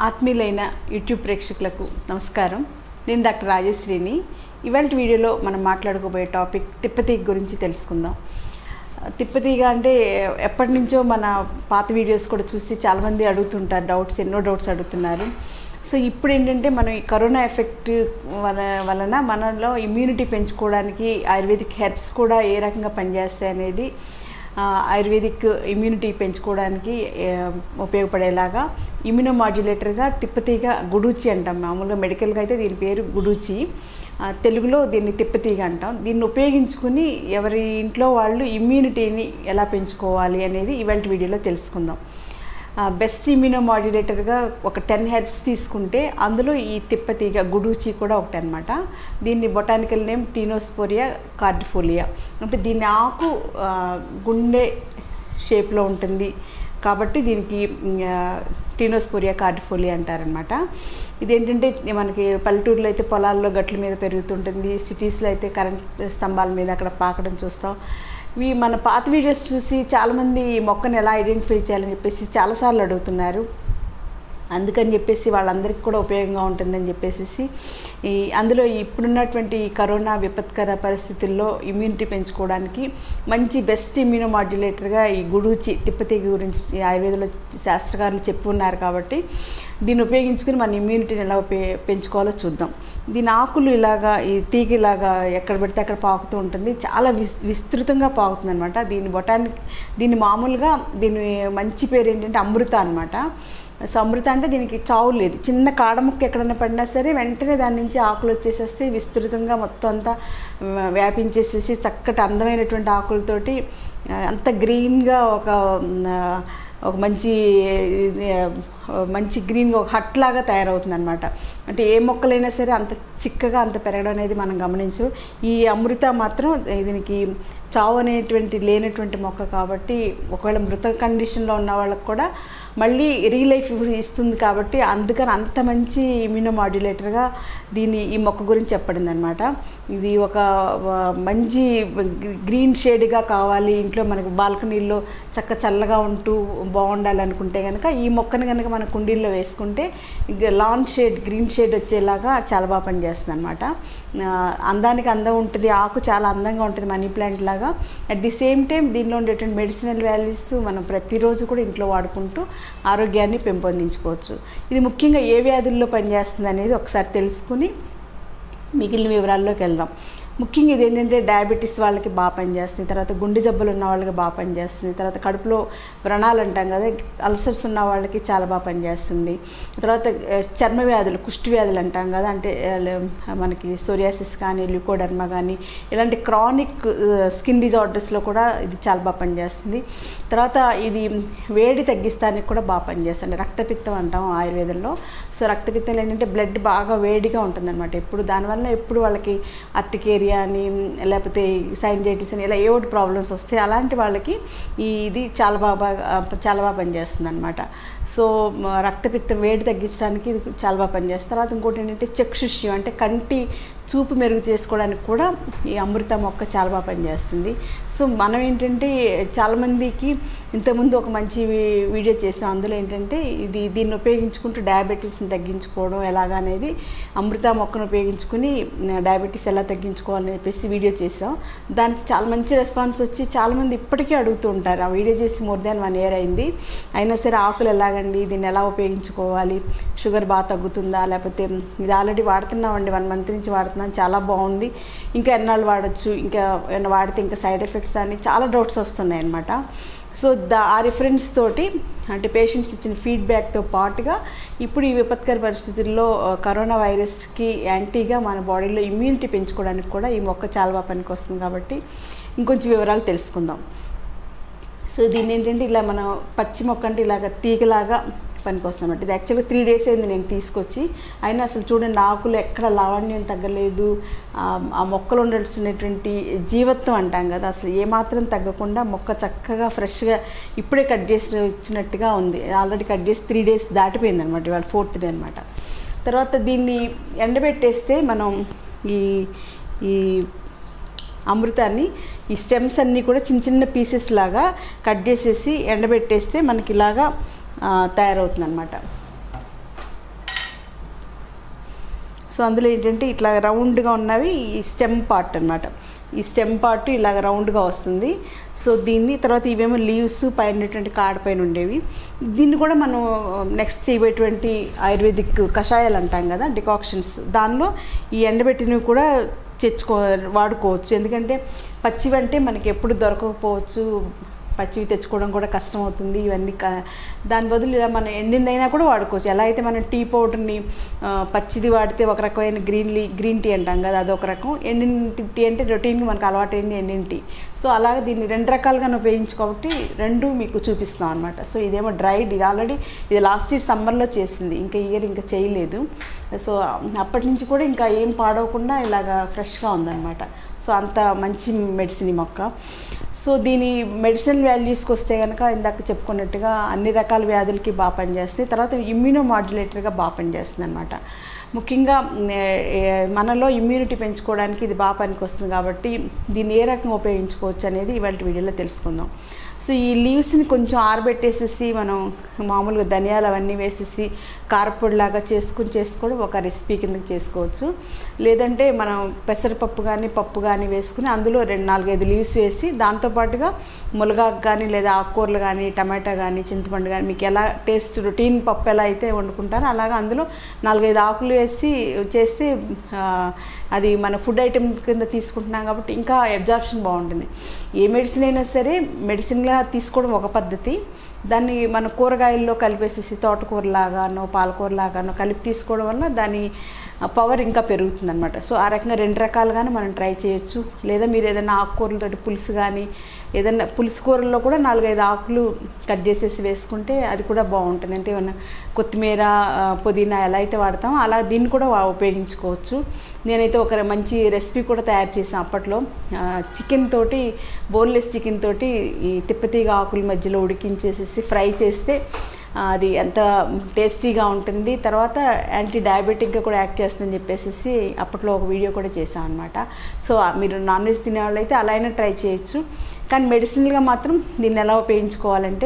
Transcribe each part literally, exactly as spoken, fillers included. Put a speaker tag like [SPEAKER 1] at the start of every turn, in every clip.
[SPEAKER 1] ఆత్మీయులైన YouTube ప్రేక్షకులకు నమస్కారం. నేను డాక్టర్ రాజశ్రీని. ఇవాళ వీడియోలో మనం మాట్లాడుకోబోయే టాపిక్ తిప్పతీగ గురించి తెలుసుకుందాం. తిప్పతీగ అంటే ఎప్పటి నుంచో మన పాత వీడియోస్ కూడా చూసి చాలామంది అడుగుతుంటారు, డౌట్స్ ఎన్నో డౌట్స్ అడుగుతున్నారు. సో ఇప్పుడు ఏంటంటే మనం ఈ కరోనా ఎఫెక్ట్ వల వలన మనలో ఇమ్యూనిటీ పెంచుకోవడానికి ఆయుర్వేదిక్ హెర్బ్స్ కూడా ఏ రకంగా పనిచేస్తాయి అనేది, ఆయుర్వేదిక్ ఇమ్యూనిటీ పెంచుకోవడానికి ఉపయోగపడేలాగా ఇమ్యూనో మాడ్యులేటర్గా తిప్పతీగ గుడూచి అంటాం. మామూలుగా మెడికల్గా అయితే దీని పేరు గుడూచి, తెలుగులో దీన్ని తిప్పతీగ అంటాం. దీన్ని ఉపయోగించుకుని ఎవరి ఇంట్లో వాళ్ళు ఇమ్యూనిటీని ఎలా పెంచుకోవాలి అనేది ఇవాళ వీడియోలో తెలుసుకుందాం. బెస్ట్ ఇమ్యూనో మాడ్యులేటర్గా ఒక టెన్ హెర్బ్స్ తీసుకుంటే అందులో ఈ తిప్పతీగ గుడూచి కూడా ఒకటి అనమాట. దీన్ని బొటానికల్ నేమ్ టీనోస్పోరియా కార్డిఫోలియా. అంటే దీని ఆకు గుండె షేప్లో ఉంటుంది కాబట్టి దీనికి టీనోస్పోరియా కార్డిఫోలియా అంటారనమాట. ఇదేంటంటే మనకి పల్లెటూరులో అయితే పొలాల్లో గట్ల మీద పెరుగుతుంటుంది, సిటీస్లో అయితే కరెంట్ స్తంభాల మీద అక్కడ పాకడం చూస్తాం. ఇవి మన పాత వీడియోస్ చూసి చాలామంది ఈ మొక్కను ఎలా ఐడెంటిఫై చేయాలని చెప్పేసి చాలాసార్లు అడుగుతున్నారు. అందుకని చెప్పేసి వాళ్ళందరికీ కూడా ఉపయోగంగా ఉంటుందని చెప్పేసి ఈ అందులో ఇప్పుడున్నటువంటి కరోనా విపత్కర పరిస్థితుల్లో ఇమ్యూనిటీ పెంచుకోవడానికి మంచి బెస్ట్ ఇమ్యూనో మాడ్యులేటర్గా ఈ గుడూచి తిప్పతీగ గురించి ఆయుర్వేదంలో శాస్త్రకారులు చెప్పి ఉన్నారు. కాబట్టి దీన్ని ఉపయోగించుకుని మన ఇమ్యూనిటీని ఎలా పెంచుకోవాలో చూద్దాం. దీని ఆకులు ఇలాగా ఈ తీగ ఇలాగా ఎక్కడ పడితే అక్కడ పాకుతూ ఉంటుంది, చాలా విస్ విస్తృతంగా పాకుతుంది అనమాట. దీని బొటానిక్ దీన్ని మామూలుగా దీని మంచి పేరు ఏంటంటే అమృత అనమాట. సో అమృత అంటే దీనికి చావు లేదు. చిన్న కాడముక్క ఎక్కడైనా పడినా సరే వెంటనే దాని నుంచి ఆకులు వచ్చేసేస్తే విస్తృతంగా మొత్తం అంతా వ్యాపించేసేసి చక్కటి అందమైనటువంటి ఆకులతోటి అంత గ్రీన్గా ఒక ఒక మంచి మంచి గ్రీన్గా ఒక హట్ లాగా తయారవుతుంది అనమాట. అంటే ఏ మొక్కలైనా సరే అంత చిక్కగా అంత పెరగడం అనేది మనం గమనించు. ఈ అమృత మాత్రం దీనికి చావు అనేటువంటి లేనటువంటి మొక్క కాబట్టి ఒకవేళ మృత కండిషన్లో ఉన్న వాళ్ళకి కూడా మళ్ళీ రీలైఫ్ ఇస్తుంది. కాబట్టి అందుకని అంత మంచి ఇమ్యూనో మాడ్యులేటర్గా దీన్ని ఈ మొక్క గురించి చెప్పడింది అనమాట. ఇది ఒక మంచి గ్రీన్ షేడ్గా కావాలి, ఇంట్లో మనకు బాల్కనీల్లో చక్క చల్లగా ఉంటూ బాగుండాలనుకుంటే కనుక ఈ మొక్కను కనుక మన కుండీల్లో వేసుకుంటే లాన్ షేడ్ గ్రీన్ షేడ్ వచ్చేలాగా చాలా బాగా పనిచేస్తుంది అనమాట. అందానికి అందం ఉంటుంది, ఆకు చాలా అందంగా ఉంటుంది మనీ ప్లాంట్ లాగా. అట్ ది సేమ్ టైం దీనిలో ఉండేటువంటి మెడిసినల్ వాల్యూస్ మనం ప్రతిరోజు కూడా ఇంట్లో వాడుకుంటూ ఆరోగ్యాన్ని పెంపొందించుకోవచ్చు. ఇది ముఖ్యంగా ఏ వ్యాధుల్లో పనిచేస్తుంది అనేది ఒకసారి తెలుసుకుని మిగిలిన వివరాల్లోకి వెళ్దాం. ముఖ్యంగా ఇది ఏంటంటే డయాబెటీస్ వాళ్ళకి బాగా పనిచేస్తుంది, తర్వాత గుండె జబ్బులు ఉన్న వాళ్ళకి బాగా పనిచేస్తుంది, తర్వాత కడుపులో వ్రణాలు అంటాం కదా, అల్సర్స్ ఉన్న వాళ్ళకి చాలా బాగా పనిచేస్తుంది, తర్వాత చర్మ వ్యాధులు కుష్టి వ్యాధులు అంటాం కదా, అంటే మనకి సోరియాసిస్ కానీ ల్యూకోడర్మా కానీ ఇలాంటి క్రానిక్ స్కిన్ డిజార్డర్స్లో కూడా ఇది చాలా బాగా పనిచేస్తుంది. తర్వాత ఇది వేడి తగ్గిస్తానికి కూడా బాగా పనిచేస్తుంది. రక్తపిత్తం అంటాం ఆయుర్వేదంలో. సో రక్తపిత్తం ఏంటంటే బ్లడ్ బాగా వేడిగా ఉంటుందన్నమాట ఎప్పుడు. దానివల్ల ఎప్పుడు వాళ్ళకి అర్టికేరియా అని లేకపోతే సైనజైటిస్ అని ఇలా ఏవోటి ప్రాబ్లమ్స్ వస్తాయి. అలాంటి వాళ్ళకి ఈ ఇది చాలా బాగా చాలా బాగా పనిచేస్తుంది అనమాట. సో రక్తపిత్తం వేడి తగ్గించడానికి ఇది చాలా బాగా పనిచేస్తుంది. తర్వాత ఇంకోటి ఏంటంటే చక్షుష్యం అంటే కంటి చూపు మెరుగు చేసుకోవడానికి కూడా ఈ అమృత మొక్క చాలా బాగా పనిచేస్తుంది. సో మనం ఏంటంటే చాలామందికి ఇంతకుముందు ఒక మంచి వీడియో చేసాం. అందులో ఏంటంటే ఇది దీన్ని ఉపయోగించుకుంటూ డయాబెటీస్ని తగ్గించుకోవడం ఎలాగా అనేది, అమృత మొక్కను ఉపయోగించుకుని డయాబెటీస్ ఎలా తగ్గించుకోవాలని చెప్పేసి వీడియో చేసాం. దానికి చాలా మంచి రెస్పాన్స్ వచ్చి చాలామంది ఇప్పటికీ అడుగుతూ ఉంటారు. ఆ వీడియో చేసి మోర్ దాన్ వన్ ఇయర్ అయింది. అయినా సరే ఆకులు ఎలాగండి, దీన్ని ఎలా ఉపయోగించుకోవాలి, షుగర్ బాగా తగ్గుతుందా, లేకపోతే ఇది ఆల్రెడీ వాడుతున్నామండి, వన్ మంత్ నుంచి వాడుతున్నాం, చాలా బాగుంది, ఇంకా ఎన్నాళ్ళు వాడచ్చు, ఇంకా వాడితే ఇంకా సైడ్ ఎఫెక్ట్స్ అని చాలా డౌట్స్ వస్తున్నాయి అన్నమాట. సో దా ఆ రిఫరెన్స్ తోటి అంటే పేషెంట్స్ ఇచ్చిన ఫీడ్బ్యాక్తో పాటుగా ఇప్పుడు ఈ విపత్కర పరిస్థితుల్లో కరోనా వైరస్కి యాంటీగా మన బాడీలో ఇమ్యూనిటీ పెంచుకోవడానికి కూడా ఈ మొక్క చాలా బాగా పనికి వస్తుంది. కాబట్టి ఇంకొంచెం వివరాలు తెలుసుకుందాం. సో దీన్ని ఏంటంటే ఇలా మనం పచ్చి మొక్క అంటే ఇలాగ తీగలాగా పనికి వస్తున్నమాట. ఇది యాక్చువల్గా త్రీ డేస్ అయింది నేను తీసుకొచ్చి, అయినా అసలు చూడండి ఆకులు ఎక్కడ లావణ్యం తగ్గలేదు, ఆ మొక్కలు ఉండాల్సినటువంటి జీవత్వం అంటాం కదా అసలు ఏమాత్రం తగ్గకుండా మొక్క చక్కగా ఫ్రెష్గా ఇప్పుడే కట్ చేసి వచ్చినట్టుగా ఉంది. ఆల్రెడీ కట్ చేసి త్రీ డేస్ దాటిపోయింది అనమాట, ఇవాళ ఫోర్త్ డే అనమాట. తర్వాత దీన్ని ఎండబెట్టేస్తే మనం ఈ ఈ అమృతాన్ని ఈ స్టెమ్స్ అన్నీ కూడా చిన్న చిన్న పీసెస్ లాగా కట్ చేసేసి ఎండబెట్టేస్తే మనకి ఇలాగా తయారవుతుంది అనమాట. సో అందులో ఏంటంటే ఇట్లా రౌండ్గా ఉన్నవి ఈ స్టెమ్ పార్ట్ అనమాట. ఈ స్టెమ్ పార్ట్ ఇలాగ రౌండ్గా వస్తుంది. సో దీన్ని తర్వాత ఇవేమో లీవ్స్ పైన ఉన్నటువంటి కాడ పైన ఉండేవి. దీన్ని కూడా మనం నెక్స్ట్ చేయబోయేటువంటి ఆయుర్వేదిక్ కషాయాలు అంటాం కదా, డికాక్షన్స్, దానిలో ఈ ఎండబెట్టినవి కూడా తెచ్చుకో వాడుకోవచ్చు. ఎందుకంటే పచ్చివి అంటే మనకి ఎప్పుడు దొరకకపోవచ్చు, పచ్చివి తెచ్చుకోవడం కూడా కష్టం అవుతుంది. ఇవన్నీ క దాని బదులు ఇలా మనం ఎండిందైనా కూడా వాడుకోవచ్చు. ఎలా అయితే మనం టీ పౌడర్ని పచ్చిది వాడితే ఒక రకమైన గ్రీన్ లీ గ్రీన్ టీ అంటాం కదా, అదొక రకం. ఎండిన టీ అంటే రొటీన్గా మనకు అలవాటైంది ఎండిన టీ. సో అలాగే దీన్ని రెండు రకాలుగా ఉపయోగించు కాబట్టి రెండు మీకు చూపిస్తాం అనమాట. సో ఇదేమో డ్రైడ్, ఇది ఆల్రెడీ ఇది లాస్ట్ ఇయర్ సమ్మర్లో చేసింది, ఇంకా ఇయర్ ఇంకా చేయలేదు. సో అప్పటి నుంచి కూడా ఇంకా ఏం పాడవకుండా ఇలాగా ఫ్రెష్గా ఉందన్నమాట. సో అంత మంచి మెడిసిన్ ఈ మొక్క. సో దీని మెడిసినల్ వాల్యూస్కి వస్తే కనుక ఇందాక చెప్పుకున్నట్టుగా అన్ని రకాల వ్యాధులకి బాగా పనిచేస్తుంది. తర్వాత ఇమ్యూనో మాడ్యులేటర్గా బాగా పనిచేస్తుంది అనమాట. ముఖ్యంగా మనలో ఇమ్యూనిటీ పెంచుకోవడానికి ఇది బాగా పనికి వస్తుంది కాబట్టి దీన్ని ఏ రకంగా ఉపయోగించుకోవచ్చు అనేది ఇవాళ వీడియోలో తెలుసుకుందాం. సో ఈ లీవ్స్ని కొంచెం ఆరబెట్టేసేసి మనం మామూలుగా ధనియాలు అవన్నీ వేసేసి కారపొడిలాగా చేసుకుని చేసుకోవడం ఒక రెసిపీ కిందకి చేసుకోవచ్చు. లేదంటే మనం పెసరపప్పు కానీ పప్పు కానీ వేసుకుని అందులో రెండు నాలుగైదు లీవ్స్ వేసి దాంతోపాటుగా ములగాకు కానీ లేదా ఆకుకూరలు కానీ టమాటా కానీ చింతపండు కానీ మీకు ఎలా టేస్ట్ రొటీన్ పప్పు ఎలా అయితే వండుకుంటారో అలాగా అందులో నాలుగైదు ఆకులు వేసి చేస్తే అది మన ఫుడ్ ఐటెం కింద తీసుకుంటున్నాం కాబట్టి ఇంకా అబ్జార్ప్షన్ బాగుంటుంది. ఏ మెడిసిన్ అయినా సరే మెడిసిన్గా తీసుకోవడం ఒక పద్ధతి, దాన్ని మన కూరగాయల్లో కలిపేసేసి తోటకూరలాగానో పాలకూరలాగానో కలిపి తీసుకోవడం వల్ల దాని పవర్ ఇంకా పెరుగుతుంది అనమాట. సో ఆ రకంగా రెండు రకాలుగానే మనం ట్రై చేయొచ్చు. లేదా మీరు ఏదైనా ఆకుకూరలతోటి పులుసు కానీ ఏదైనా పులుసు కూరల్లో కూడా నాలుగైదు ఆకులు కట్ చేసేసి వేసుకుంటే అది కూడా బాగుంటుంది. అంటే ఏమన్నా కొత్తిమీర పుదీనా ఎలా అయితే వాడతామో అలా దీన్ని కూడా ఉపయోగించుకోవచ్చు. నేనైతే ఒక మంచి రెసిపీ కూడా తయారు చేసాను అప్పట్లో. చికెన్ తోటి బోన్లెస్ చికెన్ తోటి ఈ తిప్పతీగ ఆకుల మధ్యలో ఉడికించేసేసి ఫ్రై చేస్తే అది ఎంత టేస్టీగా ఉంటుంది. తర్వాత యాంటీ డయాబెటిక్గా కూడా యాక్ట్ చేస్తుందని చెప్పేసి అప్పట్లో ఒక వీడియో కూడా చేశాను అనమాట. సో మీరు నాన్ వెజ్ తినేవాళ్ళు అయితే అలా అయినా ట్రై చేయొచ్చు. కానీ మెడిసినల్గా మాత్రం దీన్ని ఎలా ఉపయోగించుకోవాలంటే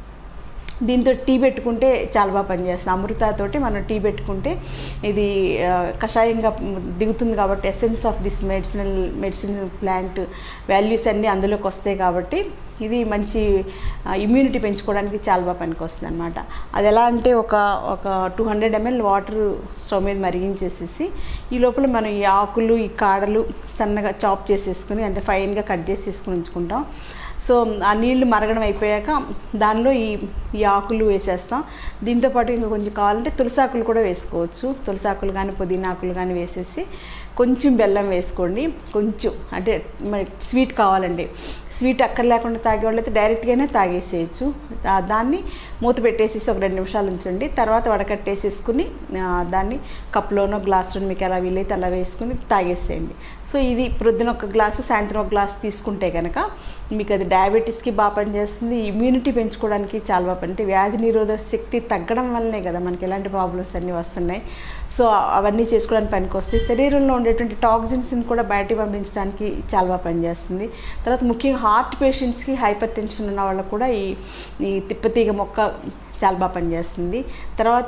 [SPEAKER 1] దీంతో టీ పెట్టుకుంటే చాలా బాగా పనిచేస్తుంది. అమృతతోటి మనం టీ పెట్టుకుంటే ఇది కషాయంగా దిగుతుంది కాబట్టి essence of this medicinal medicine plant values అన్నీ అందులోకి వస్తాయి కాబట్టి ఇది మంచి ఇమ్యూనిటీ పెంచుకోవడానికి చాలా బాగా పనికి వస్తుంది అనమాట. అది ఎలా అంటే ఒక ఒక two hundred ML water stove మీద మరిగించేసేసి ఈ లోపల మనం ఈ ఆకులు ఈ కాడలు సన్నగా చాప్ చేసేసుకుని అంటే ఫైన్గా కట్ చేసేసుకుని ఉంచుకుంటాం. సో ఆ నీళ్లు మరగడం అయిపోయాక దానిలో ఈ ఈ ఆకులు వేసేస్తాం. దీంతోపాటు ఇంకా కొంచెం కావాలంటే తులసాకులు కూడా వేసుకోవచ్చు. తులసాకులు కానీ పుదీనా ఆకులు కానీ వేసేసి కొంచెం బెల్లం వేసుకోండి. కొంచెం అంటే మరి స్వీట్ కావాలండి, స్వీట్ అక్కర్ లేకుండా తాగేవాళ్ళు అయితే డైరెక్ట్గానే తాగేసేయచ్చు. దాన్ని మూత పెట్టేసేసి ఒక రెండు నిమిషాలు ఉంచండి. తర్వాత వడకట్టేసేసుకుని దాన్ని కప్లోనో గ్లాసులో మీకు ఎలా వీలైతే అలా వేసుకుని తాగేసేయండి. సో ఇది ప్రొద్దున ఒక గ్లాసు సాయంత్రం ఒక గ్లాసు తీసుకుంటే కనుక మీకు అది డయాబెటీస్కి బాగా పనిచేస్తుంది. ఇమ్యూనిటీ పెంచుకోవడానికి చాలా బాగా పని, అంటే వ్యాధి నిరోధక శక్తి తగ్గడం వల్లనే కదా మనకి ఎలాంటి ప్రాబ్లమ్స్ అన్నీ వస్తున్నాయి. సో అవన్నీ చేసుకోవడానికి పనికి వస్తాయి. శరీరంలో ఉండేటువంటి టాక్సిన్స్ని కూడా బయటికి పంపించడానికి చాలా బాగా పనిచేస్తుంది. తర్వాత ముఖ్యంగా హార్ట్ పేషెంట్స్కి హైపర్ టెన్షన్ ఉన్న వాళ్ళకు కూడా ఈ ఈ తిప్పతీగ మొక్క చాలా బాగా పనిచేస్తుంది. తర్వాత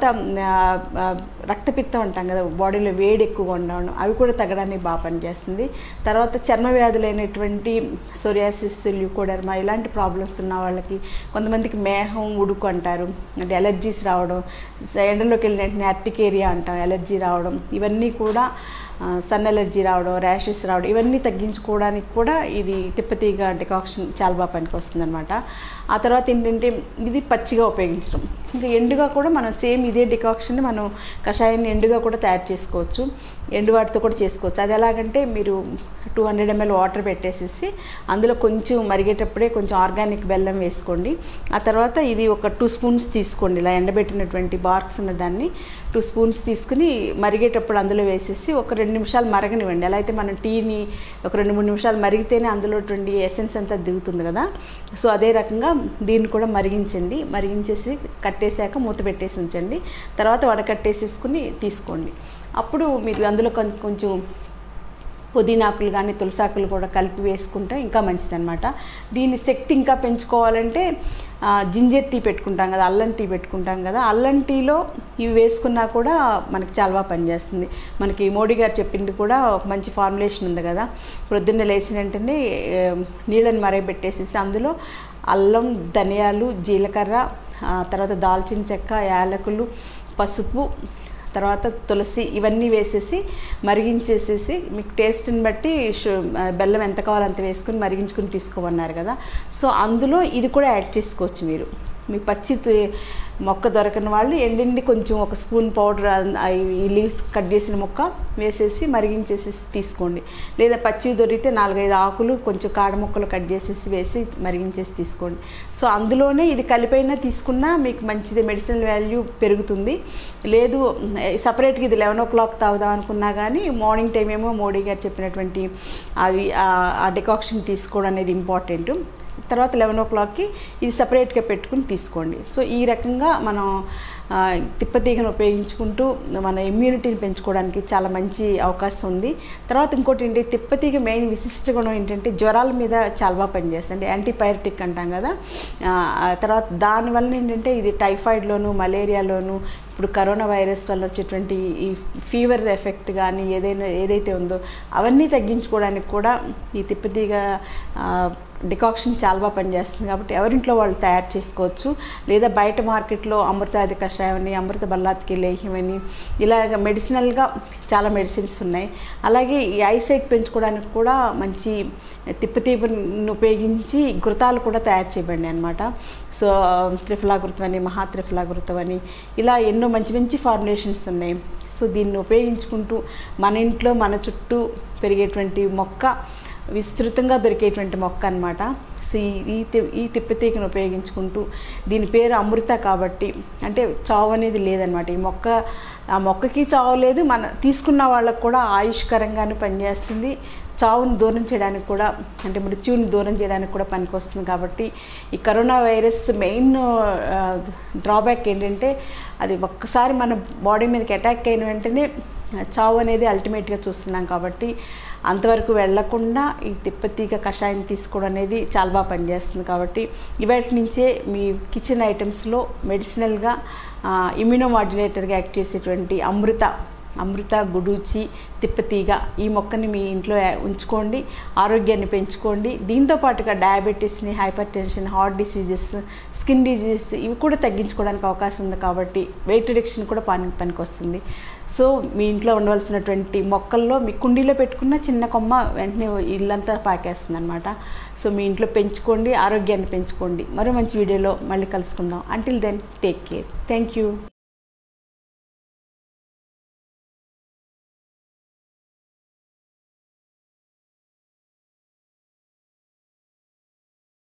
[SPEAKER 1] రక్తపిత్తం అంటాం కదా, బాడీలో వేడి ఎక్కువగా ఉండడం అవి కూడా తగ్గడానికి బాగా పనిచేస్తుంది. తర్వాత చర్మ వ్యాధులైనటువంటి సోరియాసిస్, ల్యూకోడర్మా ఇలాంటి ప్రాబ్లమ్స్ ఉన్న వాళ్ళకి, కొంతమందికి మేహం ఉడుకు అంటారు అంటే ఎలర్జీస్ రావడం, ఎండలోకి వెళ్ళిన వెంటనే అర్టికేరియా అంటాం ఎలర్జీ రావడం, ఇవన్నీ కూడా సన్ ఎలర్జీ రావడం, ర్యాషెస్ రావడం ఇవన్నీ తగ్గించుకోవడానికి కూడా ఇది తిప్పతీగ డికాక్షన్ చాలా బాగా పనికి వస్తుంది అనమాట. ఆ తర్వాత ఏంటంటే ఇది పచ్చిగా ఉపయోగించడం, ఇంకా ఎండుగా కూడా మనం సేమ్ ఇదే డికాక్షన్ని మనం కషాయాన్ని ఎండుగా కూడా తయారు చేసుకోవచ్చు, ఎండు వాటితో కూడా చేసుకోవచ్చు. అది ఎలాగంటే మీరు టూ హండ్రెడ్ ఎంఎల్ వాటర్ పెట్టేసేసి అందులో కొంచెం మరిగేటప్పుడే కొంచెం ఆర్గానిక్ బెల్లం వేసుకోండి. ఆ తర్వాత ఇది ఒక టూ స్పూన్స్ తీసుకోండి, ఇలా ఎండబెట్టినటువంటి బార్క్స్ ఉన్న దాన్ని టూ స్పూన్స్ తీసుకుని మరిగేటప్పుడు అందులో వేసేసి ఒక రెండు నిమిషాలు మరగనివ్వండి. ఎలా అయితే మనం టీని ఒక రెండు మూడు నిమిషాలు మరిగితేనే అందులో ఎసెన్స్ అంతా దిగుతుంది కదా, సో అదే రకంగా దీన్ని కూడా మరిగించండి. మరిగించేసి కట్టేసాక మూత పెట్టేసి ఉంచండి. తర్వాత వడకట్టేసేసుకుని తీసుకోండి. అప్పుడు మీరు అందులో కొంచెం పుదీనాకులు కానీ తులసాకులు కూడా కలిపి వేసుకుంటే ఇంకా మంచిదన్నమాట. దీని శక్తి ఇంకా పెంచుకోవాలంటే జింజర్ టీ పెట్టుకుంటాం కదా, అల్లం టీ పెట్టుకుంటాం కదా, అల్లం టీలో ఇవి వేసుకున్నా కూడా మనకి చాలా బాగా పనిచేస్తుంది. మనకి మోడీ గారు చెప్పింది కూడా ఒక మంచి ఫార్ములేషన్ ఉంది కదా, ప్రొద్దున్న లేచిన వెంటనే నీళ్ళని మరగబెట్టేసేసి అందులో అల్లం, ధనియాలు, జీలకర్ర, తర్వాత దాల్చిన చెక్క, యాలకులు, పసుపు, తర్వాత తులసి ఇవన్నీ వేసేసి మరిగించేసేసి మీకు టేస్ట్ని బట్టి బెల్లం ఎంత కావాలో అంత వేసుకుని మరిగించుకుని తీసుకోమన్నారు కదా, సో అందులో ఇది కూడా యాడ్ చేసుకోవచ్చు. మీరు మీ పచ్చి మొక్క దొరకని వాళ్ళు ఎండింది కొంచెం ఒక స్పూన్ పౌడర్ ఈ లీవ్స్ కట్ చేసిన మొక్క వేసేసి మరిగించేసేసి తీసుకోండి. లేదా పచ్చివి దొరికితే నాలుగైదు ఆకులు కొంచెం కాడ మొక్కలు కట్ చేసేసి వేసి మరిగించేసి తీసుకోండి. సో అందులోనే ఇది కలిపైనా తీసుకున్నా మీకు మంచిది, మెడిసినల్ వాల్యూ పెరుగుతుంది. లేదు సపరేట్గా ఇది లెవెన్ ఓ క్లాక్ తాగుదాం అనుకున్నా కానీ మార్నింగ్ టైం ఏమో మోడీ గారు చెప్పినటువంటి అవి ఆ డికాక్షన్ తీసుకోవడం అనేది ఇంపార్టెంట్. తర్వాత లెవెన్ ఓ క్లాక్కి ఇది సపరేట్గా పెట్టుకుని తీసుకోండి. సో ఈ రకంగా మనం తిప్పతీగను ఉపయోగించుకుంటూ మన ఇమ్యూనిటీని పెంచుకోవడానికి చాలా మంచి అవకాశం ఉంది. తర్వాత ఇంకోటి ఏంటి, తిప్పతీగ మెయిన్ విశిష్ట గుణం ఏంటంటే జ్వరాల మీద చాలా బాగా పనిచేస్తుంది, అంటే యాంటీబయాటిక్ అంటాం కదా. తర్వాత దానివల్ల ఏంటంటే ఇది టైఫాయిడ్లోను, మలేరియాలోను, ఇప్పుడు కరోనా వైరస్ వల్ల వచ్చేటువంటి ఈ ఫీవర్ ఎఫెక్ట్ కానీ ఏదైనా ఏదైతే ఉందో అవన్నీ తగ్గించుకోవడానికి కూడా ఈ తిప్పతీగ డికాక్షన్ చాలా బాగా పనిచేస్తుంది. కాబట్టి ఎవరింట్లో వాళ్ళు తయారు చేసుకోవచ్చు. లేదా బయట మార్కెట్లో అమృతాది కషాయం అని, అమృత బల్లాతికి లేహ్యం అని, ఇలాగ మెడిసినల్గా చాలా మెడిసిన్స్ ఉన్నాయి. అలాగే ఈ ఐసైట్ పెంచుకోవడానికి కూడా మంచి తిప్పతీగను ఉపయోగించి ఘృతాలు కూడా తయారు చేయబడి అనమాట. సో త్రిఫలాఘృతం అని, మహాత్రిఫలాఘృతం అని, ఇలా ఎన్నో మంచి మంచి ఫార్ములేషన్స్ ఉన్నాయి. సో దీన్ని ఉపయోగించుకుంటూ మన ఇంట్లో మన చుట్టూ పెరిగేటువంటి మొక్క, విస్తృతంగా దొరికేటువంటి మొక్క అనమాట. సో ఈ ఈ తిప్పతీగను ఉపయోగించుకుంటూ, దీని పేరు అమృత కాబట్టి అంటే చావు అనేది లేదనమాట. ఈ మొక్క ఆ మొక్కకి చావు లేదు, మన తీసుకున్న వాళ్ళకు కూడా ఆయుష్కరంగానే పనిచేస్తుంది. చావును దూరం చేయడానికి కూడా, అంటే మృత్యువుని దూరం చేయడానికి కూడా పనికొస్తుంది. కాబట్టి ఈ కరోనా వైరస్ మెయిన్ డ్రాబ్యాక్ ఏంటంటే అది ఒక్కసారి మన బాడీ మీదకి అటాక్ అయిన వెంటనే చావు అనేది అల్టిమేట్గా చూస్తున్నాం. కాబట్టి అంతవరకు వెళ్లకుండా ఈ తిప్పతీగ కషాయం తీసుకోవడం అనేది చాలా బాగా పనిచేస్తుంది. కాబట్టి ఇవాటి నుంచే మీ కిచెన్ ఐటమ్స్లో మెడిసినల్గా ఇమ్యూనో మాడ్యులేటర్గా యాక్ట్ చేసేటువంటి అమృత అమృత గుడూచి తిప్పతీగ ఈ మొక్కని మీ ఇంట్లో ఉంచుకోండి, ఆరోగ్యాన్ని పెంచుకోండి. దీంతో పాటుగా డయాబెటీస్ని, hypertension, heart diseases, skin diseases ఇవి కూడా తగ్గించుకోవడానికి అవకాశం ఉంది. కాబట్టి వెయిట్ రిడక్షన్ కూడా పని పనికి వస్తుంది. సో మీ ఇంట్లో ఉండవలసినటువంటి మొక్కల్లో మీ కుండీలో పెట్టుకున్న చిన్న కొమ్మ వెంటనే ఇల్లంతా పాకేస్తుంది అనమాట. సో మీ ఇంట్లో పెంచుకోండి, ఆరోగ్యాన్ని పెంచుకోండి. మరో మంచి వీడియోలో మళ్ళీ కలుసుకుందాం. Until then take care. Thank you.